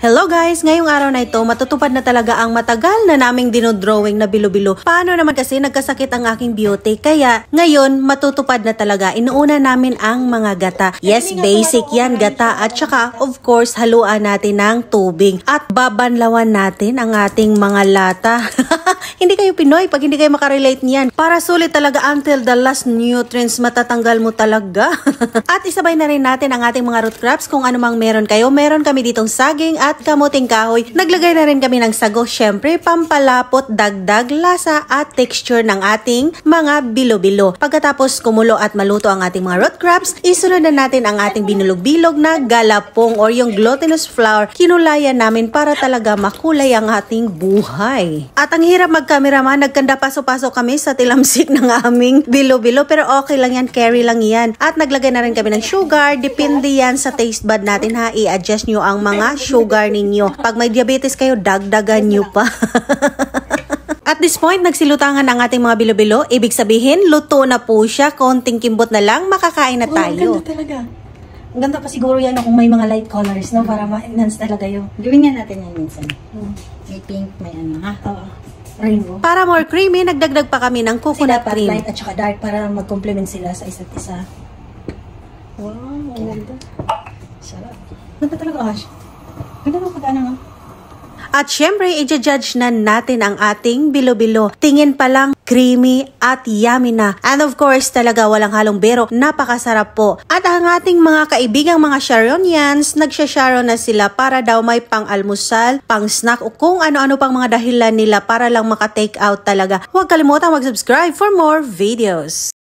Hello guys! Ngayong araw na ito, matutupad na talaga ang matagal na naming dinodrawing na bilo-bilo. Paano naman kasi nagkasakit ang aking beauty? Kaya ngayon, matutupad na talaga. Inuuna namin ang mga gata. Yes, basic yan, gata. At saka, of course, haluan natin ng tubig. At babanlawan natin ang ating mga lata. Hindi kayo Pinoy pag hindi kayo makarelate niyan. Para sulit talaga until the last nutrients matatanggal mo talaga. At isabay na rin natin ang ating mga root crops kung ano mang meron kayo. Meron kami ditong saging at kamuting kahoy. Naglagay na rin kami ng sago. Syempre, pampalapot, dagdag, lasa at texture ng ating mga bilo-bilo. Pagkatapos kumulo at maluto ang ating mga root crops, isunod na natin ang ating binulog-bilog na galapong or yung glutinous flour. Kinulayan namin para talaga makulay ang ating buhay. At ang hirap mag-cameraman, nagkanda paso-paso kami sa tilamsik ng aming bilo-bilo. Pero okay lang yan, carry lang yan. At naglagay na rin kami ng sugar. Depende yan sa taste bud natin ha. I-adjust nyo ang mga sugar ninyo. Pag may diabetes kayo, dagdagan nyo pa. At this point, nagsilutangan ang ating mga bilo-bilo. Ibig sabihin, luto na po siya. Konting kimbot na lang, makakain na tayo. Ang ganda talaga. Ang ganda pa siguro yan kung may mga light colors, no? Para ma-enhance talaga yung... Gawin nga natin yan minsan. May pink, may ano, ha? Oo. Rainbow. Para more creamy, nagdagdag pa kami ng coconut cream. Light at saka dark para mag-complement sila sa isa't isa. Wow, ang ganda. Sarap. Ganda talaga, Ash. Ganda mo pag-ano, no? At syempre, i-judge na natin ang ating bilo-bilo. Tingin pa lang, creamy at yummy na. And of course, talaga walang halong bero. Napakasarap po. At ang ating mga kaibigang mga Sharonians, nagsha-sharon na sila para daw may pang-almusal, pang-snack o kung ano-ano pang mga dahilan nila para lang maka-take out talaga. Huwag kalimutang mag-subscribe for more videos.